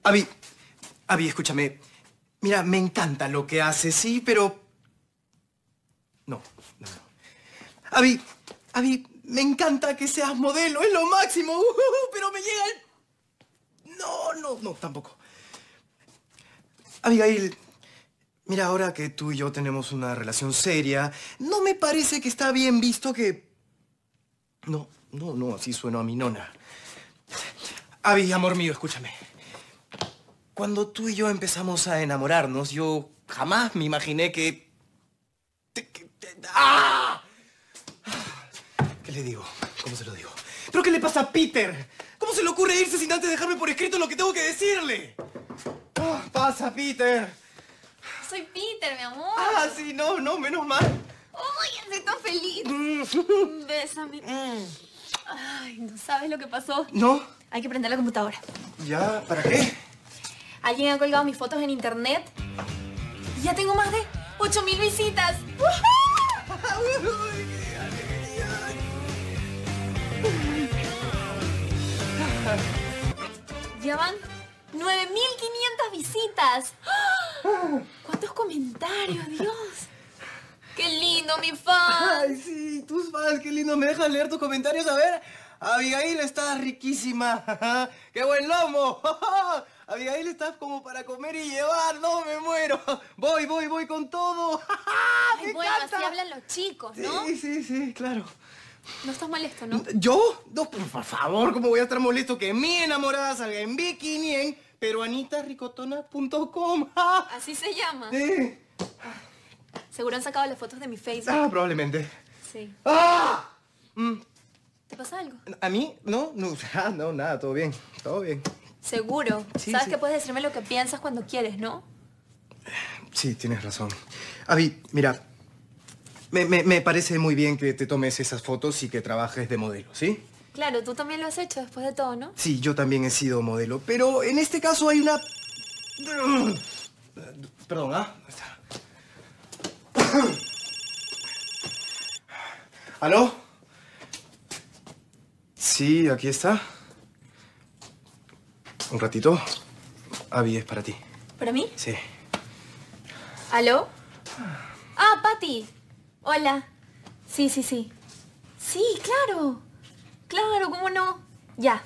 Abby, escúchame. Mira, me encanta lo que haces, sí, pero... No. Abby, me encanta que seas modelo, es lo máximo, pero me llega el... No, tampoco. Abigail, mira, ahora que tú y yo tenemos una relación seria, no me parece que está bien visto que... No, así sueno a mi nona. Abby, amor mío, escúchame. Cuando tú y yo empezamos a enamorarnos, yo jamás me imaginé que... ¡Ah! ¿Qué le digo? ¿Cómo se lo digo? ¿Pero qué le pasa a Peter? ¿Cómo se le ocurre irse sin antes dejarme por escrito lo que tengo que decirle? Pasa, Peter. Soy Peter, mi amor. Ah, sí, no, menos mal. ¡Ay, estoy tan feliz! Bésame. Ay, ¿no sabes lo que pasó? ¿No? Hay que prender la computadora. ¿Ya? ¿Para qué? Alguien ha colgado mis fotos en internet y ya tengo más de 8.000 visitas. Ya van 9.500 visitas. ¿Cuántos comentarios, Dios? ¡Qué lindo, mi fan! Ay, sí, tus fans, qué lindo. ¿Me dejas leer tus comentarios? A ver. Abigail, estás riquísima. ¡Qué buen lomo! Abigail, estás como para comer y llevar. No, me muero. Voy con todo. Ay, bueno, así hablan los chicos, ¿no? Sí, claro. No estás molesto, ¿no? ¿Yo? No, por favor, ¿cómo voy a estar molesto que mi enamorada salga en bikini en peruanitaricotona.com? Así se llama. Sí. Seguro han sacado las fotos de mi Facebook. Probablemente. Sí. ¡Ah! ¿Te pasa algo? ¿A mí? No, nada, todo bien. Seguro. Sí, Sabes sí. que puedes decirme lo que piensas cuando quieres, ¿no? Sí, tienes razón. Abby, mira, me parece muy bien que te tomes esas fotos y que trabajes de modelo, ¿sí? Claro, tú también lo has hecho después de todo, ¿no? Sí, yo también he sido modelo, pero en este caso hay una... Perdón, ¿Aló? Sí, aquí está. Un ratito. Abby, es para ti. ¿Para mí? Sí. ¿Aló? Ah, Pati. Hola. Sí. Sí, claro. Claro, ¿cómo no? Ya.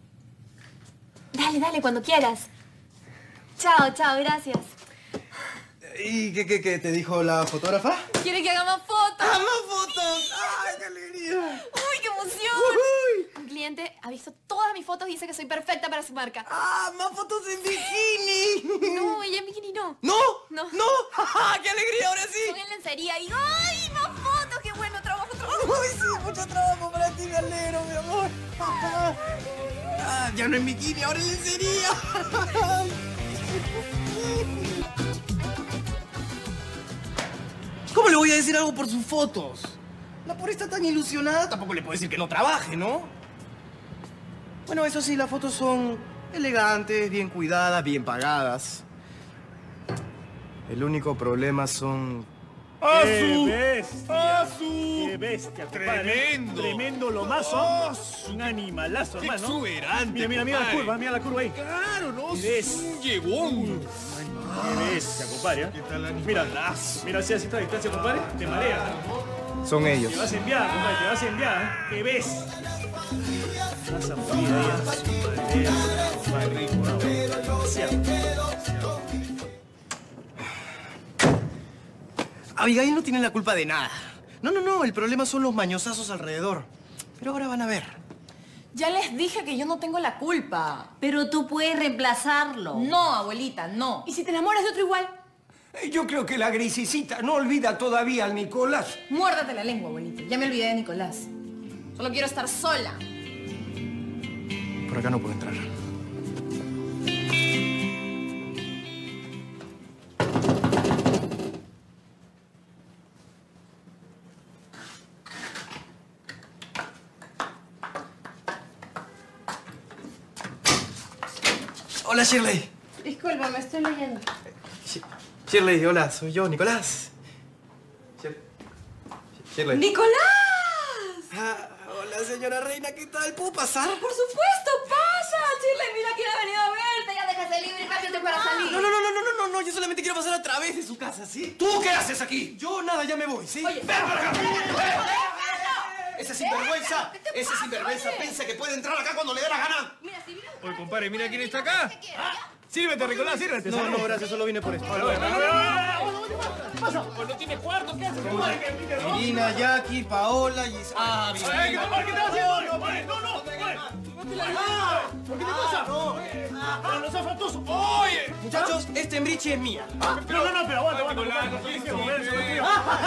Dale, cuando quieras. Chao, gracias. ¿Y qué te dijo la fotógrafa? ¿Quiere que haga más fotos? ¡Ah, más fotos! ¡Ay, qué alegría! ¡Uy, qué emoción! uy. Un cliente ha visto todas mis fotos y dice que soy perfecta para su marca. ¡Ah, más fotos en bikini! No, ella en bikini no. ¿No? No. ¡Qué alegría, ahora sí! Son en lencería y ¡ay, más fotos! ¡Qué bueno! Trabajo. ¡Uy, sí! Mucho trabajo para ti, me alegro, mi amor. Ya no en bikini, ahora en lencería. ¿Cómo le voy a decir algo por sus fotos? La pobre está tan ilusionada, tampoco le puedo decir que no trabaje, ¿no? Bueno, eso sí, las fotos son elegantes, bien cuidadas, bien pagadas. El único problema son... ¡Qué bestia! ¡Asu! ¡Qué bestia, compadre! ¡Tremendo! ¡Tremendo lomazo! ¡Asu! Un animalazo, ¡Qué hermano. exuberante! Mira la compadre. curva, mira la curva ahí. ¡Claro, no! Qué ¡Es un llegón! ¡Qué bestia, compadre! ¿Qué tal Mira, animalazo? mira, si a esta distancia, compadre, te marea. Son ellos. Te vas a enviar, compadre, te vas a enviar, ¿eh? ¡Qué bestia! Vas a morir ahí, compadre, rico, ¿no? Demasiado. Abigail no tiene la culpa de nada. No, el problema son los mañosazos alrededor. Pero ahora van a ver. Ya les dije que yo no tengo la culpa. Pero tú puedes reemplazarlo. No, abuelita, no. ¿Y si te enamoras de otro igual? Yo creo que la grisicita no olvida todavía al Nicolás. Muérdate la lengua, abuelita. Ya me olvidé de Nicolás. Solo quiero estar sola. Por acá no puedo entrar. Hola, Shirley. Disculpa, me estoy leyendo. Shirley, hola, soy yo, Nicolás. Shirley. ¡Nicolás! Hola, señora reina, ¿qué tal? ¿Puedo pasar? Por supuesto, pasa. Shirley, mira quién ha venido a verte. Ya deja libre y cámbiate para salir. No, yo solamente quiero pasar a través de su casa, ¿sí? ¿Tú qué haces aquí? Yo nada, ya me voy, ¿sí? Oye, ¡Ven para acá! Ese sinvergüenza, piensa que puede entrar acá cuando le dé la gana. mira, si vienes... Oye, compadre, mira quién está acá. Sírvete, Nicolás, sírvete. No, gracias, solo vine por esto. ¿Qué pasa? Pues no tiene cuarto, ¿qué haces? Irina, Jackie, Paola y... Ah, bien. ¿Qué estás haciendo? No te la lleves. ¿Por qué te pasa? No seas faltoso. Oye. Muchachos, este embriche es mía. Pero aguanta. No tienes que moverse, contigo.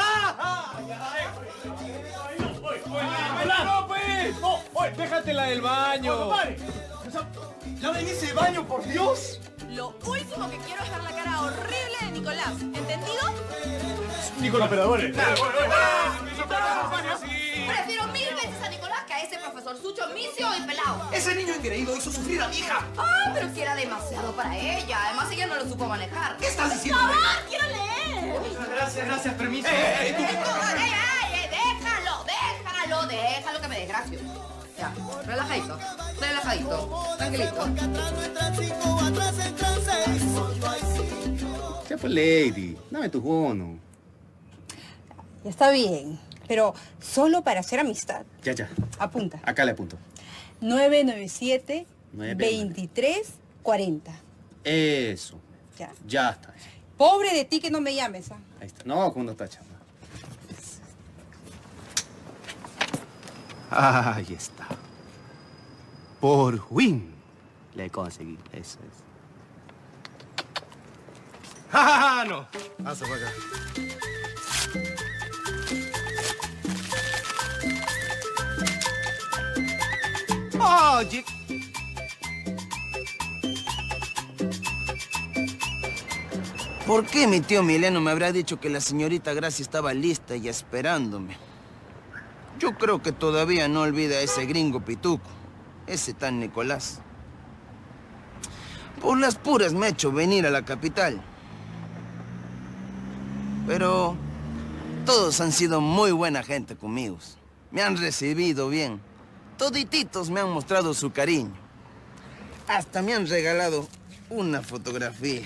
¡No, pues! ¡No! ¡Oye, déjatela del baño! ¡Ya ven ese baño, por Dios! Lo último que quiero es ver la cara horrible de Nicolás. ¿Entendido? Nicolás, pero duele. Prefiero 1000 veces a Nicolás que a ese profesor Sucho, misio y pelado. Ese niño engreído hizo sufrir a mi hija. Ah, pero que era demasiado para ella. Además, ella no lo supo manejar. ¿Qué estás diciendo? ¡Por favor, quiero leer! Gracias, permiso. Déjalo que me desgracio. Ya, relajadito, tranquilito. Ya pues, Lady, dame tu bono. Ya está bien, pero solo para hacer amistad. Ya. Apunta. Acá le apunto. 997-2340. Eso. Ya está. Pobre de ti que no me llames, ¿ah? Ahí está. No, ¿cómo no está, chama? Ahí está. Por fin le conseguí. Eso es. ¡Ja! No. Pasa para acá. Oye. ¿Por qué mi tío Mileno me habrá dicho que la señorita Gracia estaba lista y esperándome? Yo creo que todavía no olvida a ese gringo pituco, ese tan Nicolás. Por las puras me ha hecho venir a la capital. Pero todos han sido muy buena gente conmigo. Me han recibido bien. Todititos me han mostrado su cariño. Hasta me han regalado una fotografía.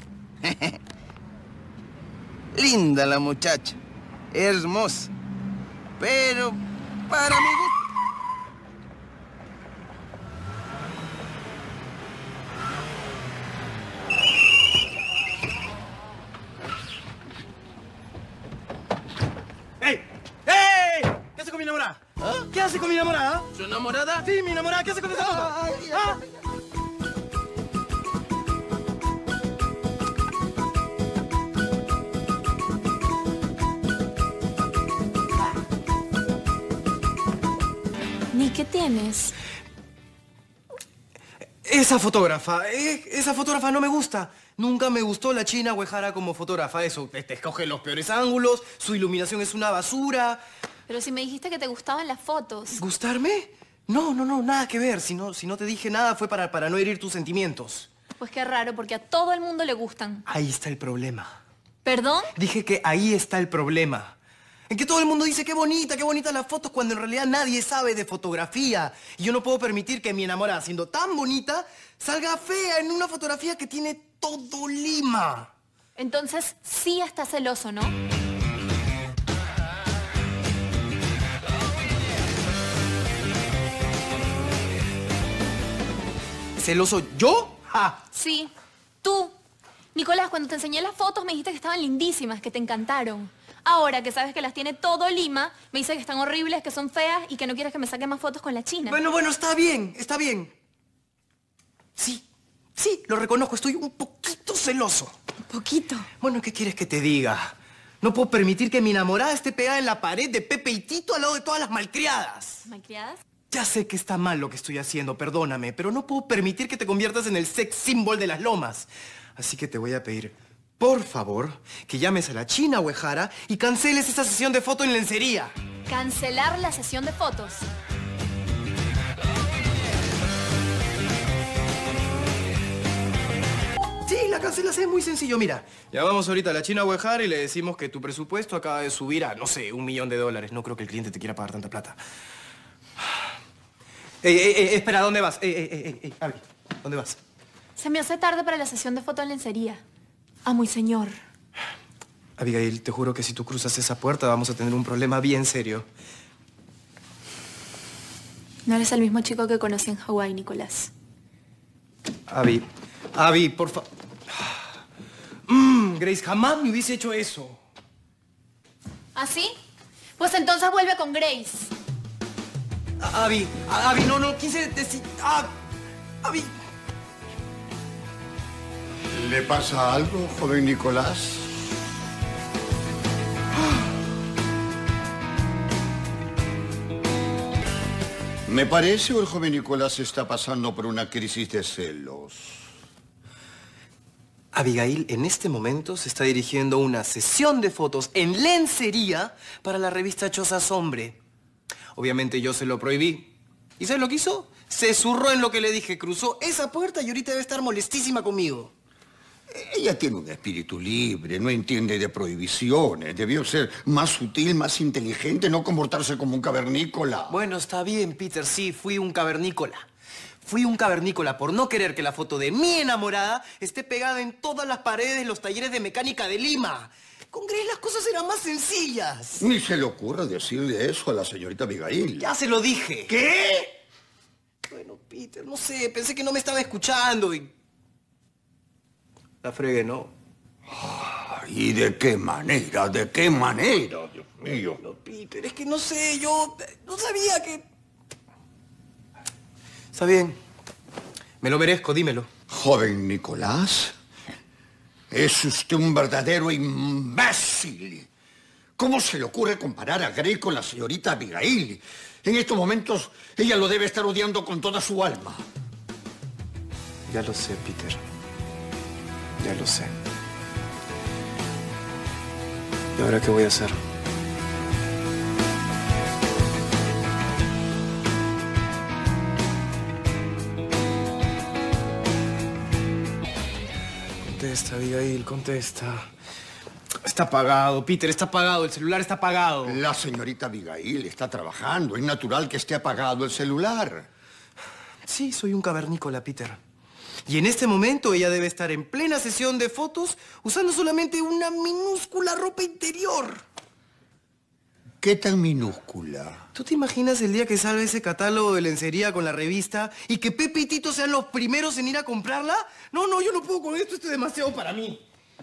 Linda la muchacha, hermosa, pero para mi gusto... ¡Ey! ¿Qué hace con mi enamorada? ¿Ah? ¿Qué hace con mi enamorada? ¿Su enamorada? Sí, mi enamorada. ¿Qué hace con esa foto? ¿Ah? Ni, ¿qué tienes? Esa fotógrafa no me gusta. Nunca me gustó la China Uehara como fotógrafa. Eso, te escoge los peores ángulos, su iluminación es una basura. Pero si me dijiste que te gustaban las fotos. ¿Gustarme? No, nada que ver. Si no te dije nada fue para no herir tus sentimientos. Pues qué raro, porque a todo el mundo le gustan. Ahí está el problema. ¿Perdón? Dije que ahí está el problema. En que todo el mundo dice qué bonita las fotos, cuando en realidad nadie sabe de fotografía. Y yo no puedo permitir que mi enamorada, siendo tan bonita, salga fea en una fotografía que tiene todo Lima. Entonces sí estás celoso, ¿no? ¿Celoso yo? ¡Ja! Sí, tú. Nicolás, cuando te enseñé las fotos me dijiste que estaban lindísimas, que te encantaron. Ahora que sabes que las tiene todo Lima, me dice que están horribles, que son feas y que no quieres que me saque más fotos con la China. Bueno, está bien. Sí, lo reconozco, estoy un poquito celoso. ¿Un poquito? Bueno, ¿qué quieres que te diga? No puedo permitir que mi enamorada esté pegada en la pared de Pepe y Tito al lado de todas las malcriadas. ¿Malcriadas? Ya sé que está mal lo que estoy haciendo, perdóname, pero no puedo permitir que te conviertas en el sex symbol de las lomas. Así que te voy a pedir, por favor, que llames a la China Uehara y canceles esa sesión de foto en lencería. Cancelar la sesión de fotos. Sí, la cancelación es muy sencillo, mira. Llamamos ahorita a la China Uehara y le decimos que tu presupuesto acaba de subir a, no sé, $1 millón. No creo que el cliente te quiera pagar tanta plata. Espera, ¿dónde vas? Abby, ¿dónde vas? Se me hace tarde para la sesión de foto en lencería. Amo y señor. Abigail, te juro que si tú cruzas esa puerta vamos a tener un problema bien serio. No eres el mismo chico que conocí en Hawái, Nicolás. Abby, por favor. Grace, jamás me hubiese hecho eso. ¿Ah, sí? Pues entonces vuelve con Grace. Abby, no, quise decir... Abby. ¿Le pasa algo, joven Nicolás? Me parece o el joven Nicolás está pasando por una crisis de celos. Abigail en este momento se está dirigiendo una sesión de fotos en lencería para la revista Chozas Hombre. Obviamente yo se lo prohibí. ¿Y sabes lo que hizo? Se zurró en lo que le dije, cruzó esa puerta y ahorita debe estar molestísima conmigo. Ella tiene un espíritu libre, no entiende de prohibiciones. Debió ser más sutil, más inteligente, no comportarse como un cavernícola. Bueno, está bien, Peter, sí, fui un cavernícola. Fui un cavernícola por no querer que la foto de mi enamorada esté pegada en todas las paredes de los talleres de mecánica de Lima. Con Grace las cosas eran más sencillas. Ni se le ocurra decirle eso a la señorita Abigail. Ya se lo dije. ¿Qué? Bueno, Peter, no sé, pensé que no me estaba escuchando y... La fregué, ¿no? ¿Y de qué manera? ¿De qué manera? Dios mío. No, Peter, es que no sé, yo no sabía que... Está bien. Me lo merezco, dímelo. Joven Nicolás, es usted un verdadero imbécil. ¿Cómo se le ocurre comparar a Grace con la señorita Abigail? En estos momentos, ella lo debe estar odiando con toda su alma. Ya lo sé, Peter. Ya lo sé. ¿Y ahora qué voy a hacer? Contesta, Abigail, contesta. Está apagado, Peter, está apagado. El celular está apagado. La señorita Abigail está trabajando. Es natural que esté apagado el celular. Sí, soy un cavernícola, Peter. Y en este momento ella debe estar en plena sesión de fotos usando solamente una minúscula ropa interior. ¿Qué tan minúscula? ¿Tú te imaginas el día que salga ese catálogo de lencería con la revista y que Pepe y Tito sean los primeros en ir a comprarla? No, yo no puedo con esto. Esto es demasiado para mí.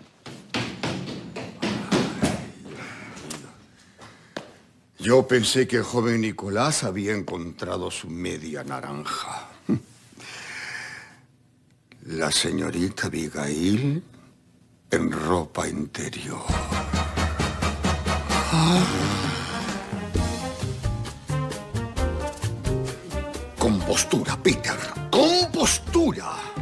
Yo pensé que el joven Nicolás había encontrado su media naranja. La señorita Abigail en ropa interior. Compostura, Peter. Compostura.